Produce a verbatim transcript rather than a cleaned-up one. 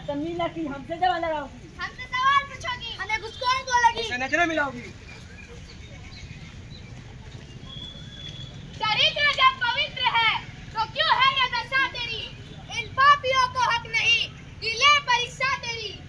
बदतमीज लड़की हमसे जवाब लगाओगी, हमसे सवाल पूछोगी, हमें घुसखोर बोलोगी, हमसे नजरें मिलाओगी। चरित्र जब पवित्र है तो क्यों है ये दशा तेरी? इन पापियों को हक नहीं कि ले परीक्षा तेरी।